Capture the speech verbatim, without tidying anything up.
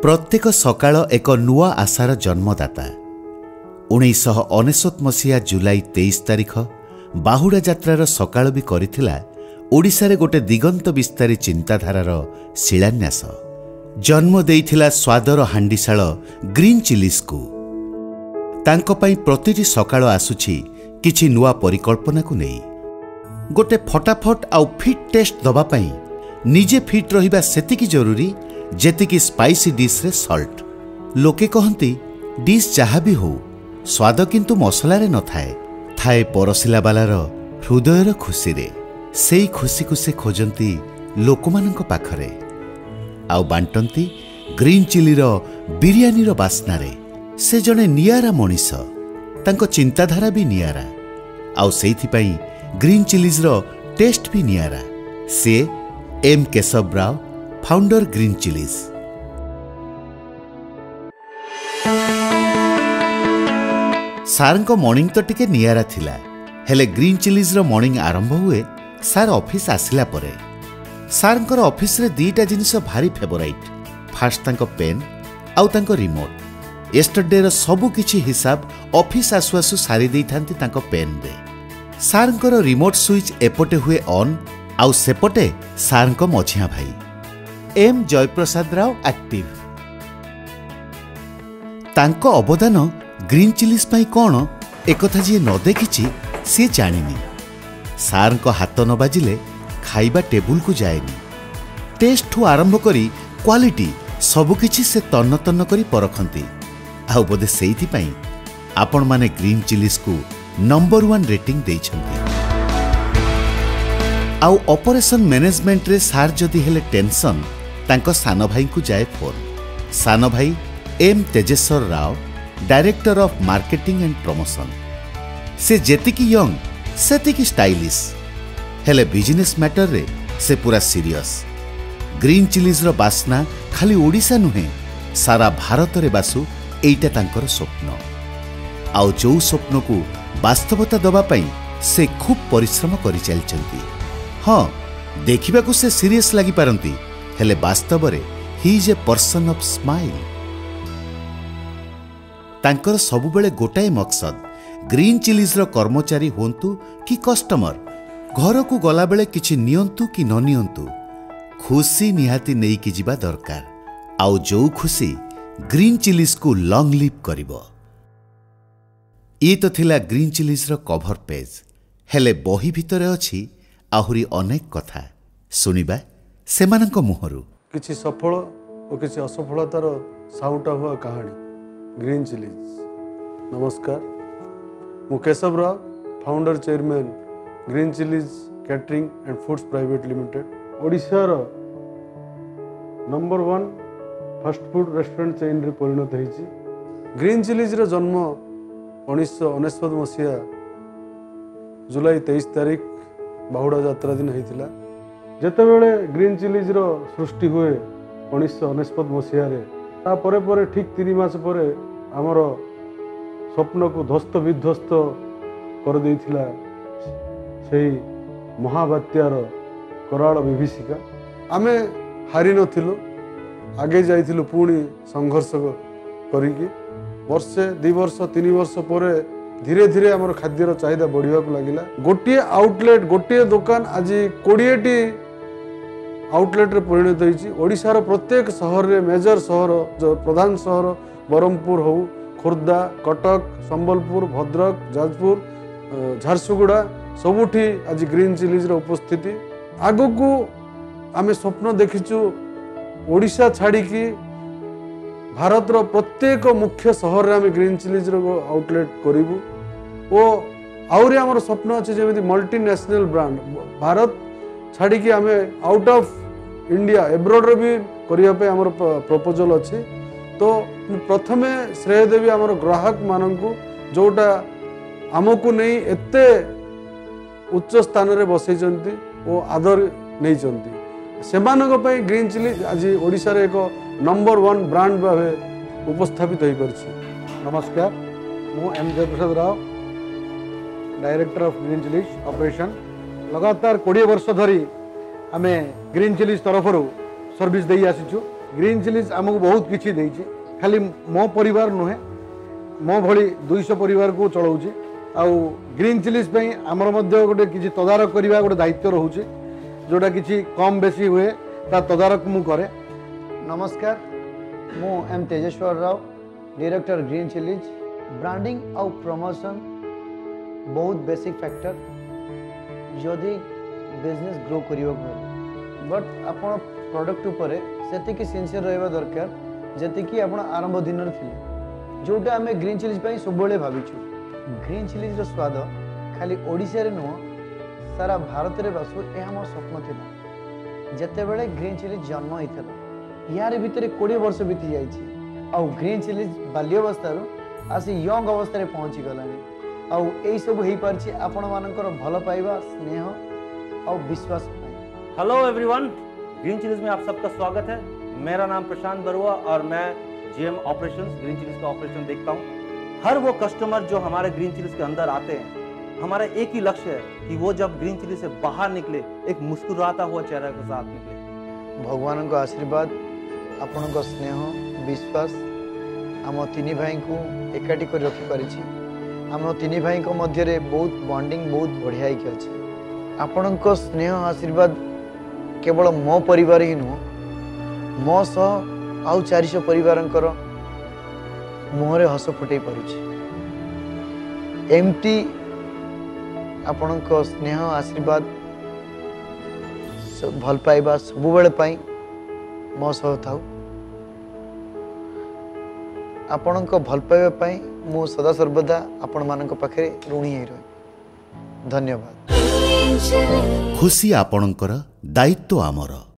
प्रत्येक सकाळ एक नुआ आशार जन्मदाता। उन्नीस अनेशत मसीहा जुलाई तेईस तारिख बाहुड़ा यात्रार सकाळ भी करिथिला ओडिशा रे गोटे दिगंत विस्तारी चिंताधारार शिलान्यास। जन्म देइथिला स्वादर हांडीशाल ग्रीन चिलीज को। तांको पई प्रतिटी सकाळ आसुछि किछि नुआ परिकल्पना को नहीं। गोटे फटाफट आउ फिट टेस्ट दबा पई निजे फिट रहिबा सेतिकी जरूरी जेतिकी स्पाइसी डिश रे सॉल्ट। लोके कहंती डिश जहा भी हो स्वाद किंतु मसला रे न थाए थाए परसिला बालार हृदयर खुशी रे। सेई खुशी को से खोजंती लोकमानंक पाखरे आउ बांटंती ग्रीन चिली रो बिरयानी रो बास्ना रे। से जने नियारा मनीष तांको चिंताधारा भी नियारा आउ सेइथि पई ग्रीन चिलीज रो टेस्ट भी नियारा। से M Keshav Rao founder green chilies. सार को मॉर्निंग तो टिके नियारा थिला हेले ग्रीन चिलीज रो मॉर्निंग आरंभ हुए सार ऑफिस आसिला परे। सार को ऑफिस रे दीटा जिनिस भारी फेवराइट। फास्ट तांको पेन आउ तांको रिमोट। यस्टरडे रो सबु किछि हिसाब ऑफिस आसु आसु सारी देई थांती तांको पेन रे। सार को रिमोट स्विच एपटे हुए ऑन आउ सेपटे सार को मझिया भाई एम जयप्रसाद राव एक्टिव। तांको अवदान ग्रीन चिलीज पाई कौन एकथा जी न देखिछि सी जानिनी। सार को हाथ न बाजिले खाइबा टेबुल को जाएनी। टेस्ट ठू आरंभ करी क्वालिटी सबुकिछि से तन्न तन्न करी परखंती। आउ बोधे सेइथि पई आपण माने ग्रीन चिलीज को नंबर वन रेटिंग देइछंती। आउ ऑपरेशन मैनेजमेंट रे सार जदि हेले टेंशन तांको सानो भाई को जाए फोन। सानो भाई M Tejeshwar Rao director of marketing and promotion. से जेतिकी यंग सेतिकी स्टाइलिश हेले बिजनेस मैटर रे से पूरा सीरियस। ग्रीन चिलीज रो बास्ना खाली ओडिशा नुहे सारा भारत रे बासु एइटा तांकर स्वप्न। आउ जो स्वप्न को वास्तवता दबा पई से खूब परिश्रम करि चलचंती। हाँ देखिबा को से सीरियस लागि पारंती हेले वास्तव रे he is a person of smile. तांकर सबु बेले गोटाए मकसद ग्रीन चिलीज रो कर्मचारी होंतु कि कस्टमर घर को गला बेले किछि नियंतु कि न नियंतु खुशी निहाती नेई कि जिबा दरकार। आउ जो खुशी ग्रीन चिलीज को लॉन्ग लिव करिवो। ये तो थिला ग्रीन चिलीज रो कवर पेज हेले बही भितरे अछि आहुरी अनेक कथा सुनिबा सेमानंक मुहरु। किछि सफल और किछि असफलतार साउटा हुआ कहानी ग्रीन चिलीज। नमस्कार मु Keshav Rao founder chairman green chilies catering and foods private limited. Odisha रो number one fast food restaurant chain रे परिणत होईछि। ग्रीन चिलीज रो जन्म उन्नीस अनेशत मसीहा जुलाई तेईस तारिख बाहुड़ा यात्रा दिन होता। जेतेबेले ग्रीन चिलीज रो सृष्टि हुए उन्नीस अनेशत मसीह ता परे परे ठीक तीन मास परे आमर स्वप्न को ध्वस्त विध्वस्त कर देइथिला सेही महाबात्यार कराल विभीषिका। आमे हारि नथिलु आगे जाइथिलु पुणी संघर्ष करिकी वर्षे दि वर्ष तीन वर्ष परे धीरे धीरे आमर खाद्यर चाहिदा बढ़िया लगिला। गोटे आउटलेट गोटे दुकान आज कोड़े टी आउटलेट रे परिणत होईछि। ओडिशार प्रत्येक सहर रे मेजर सहर जो प्रधान सहर बरहमपुर हो खोर्धा कटक संबलपुर भद्रक जाजपुर झारसुगुड़ा सबुठी आज ग्रीन चिलीज रो उपस्थिति। आगो को आमे स्वप्न देखिचु ओडिशा छाड़ी की भारत रो प्रत्येक मुख्य सहर रे आमे ग्रीन चिलीज रो आउटलेट करिवु। ओ आउरी हमर स्वप्न अछि जेमिति मल्टी नेशनल ब्रांड भारत छाड़ी की आमे आउट ऑफ इंडिया एब्रॉड रे भी करिया पे हमर प्रपोजल अछि। तो प्रथमे श्रेय देवी हमर ग्राहक माननकु जोटा हमकु नहीं एते उच्च स्थान रे बसैचंती ओ आदर नै चंती सेमानक पई ग्रीन चिली आज ओडिशा रे एक नंबर वन ब्रांड भावे उपस्थापित होई परछि। नमस्कार मु M Jayaprasad Rao director of green chilies operation. लगातार बीस वर्ष धरी आमे ग्रीन चिलीज तरफ सर्विस दे आसीचु। ग्रीन चिलीज आमको बहुत किसी देछि खाली मो परिवार नुहे मो भली दुईश परिवार को चलाऊँगी आउ ग्रीन चिलीज पे आमर मध्य गोटे किसी तदारक करवा गोटे दायित्व रोचे जोटा किसी कम बेसी हुए ता तदारक मु करे। नमस्कार मु M Tejeshwar Rao director green chilies branding आउ प्रमोशन बहुत बेसिक फैक्टर जदि बिजनेस ग्रो करियो बट आपण प्रोडक्ट उपर से सिंसियर रहा दरकार जी आप आरंभ दिन थे जोटा आम ग्रीन चिलीज पे सब भाविचु। ग्रीन चिलीज स्वाद खाली ओडिशा रे नुह सारा भारत रे बासु यह मोर स्वप्न था जिते बड़े ग्रीन चिलीज जन्म होता यार भितर कोड़े वर्ष बीती जाइए आउ ग्रीन चिलीज बाल्यवस्था आसी यंग अवस्था पहुँची गलानी आउ यही सब हो पारछि आपण मानकर भल पाइबा स्नेह और विश्वास। हेलो एवरीवन, ग्रीन चिलीज में आप सबका स्वागत है। मेरा नाम प्रशांत बरुआ और मैं जीएम ऑपरेशंस ग्रीन चिलीज का ऑपरेशन देखता हूँ। हर वो कस्टमर जो हमारे ग्रीन चिलीज के अंदर आते हैं हमारा एक ही लक्ष्य है कि वो जब ग्रीन चिलीज से बाहर निकले एक मुस्कुराता हुआ चेहरा के साथ निकले। भगवान का आशीर्वाद आपण को स्नेह विश्वास आम तीन भाई को एकाठी कर रखी पारिछि। आम तीन भाई को मध्य रे बहुत बॉन्डिंग बहुत बढ़िया ही अच्छे। आपण को स्नेह आशीर्वाद केवल मो परिवार ही नुह मो सह आउ चारिश परिवार मुहरे हस फुटे पारुछि। एमती आपण को स्नेह आशीर्वाद भल पाइबा सब बेले पाई मो सह थाउ। आपण को भल पाइबा पाई मु सदा सर्वदा आपण मानक पाखे ऋणी ही रही। धन्यवाद। खुशी आपणकर दायित्व आमर।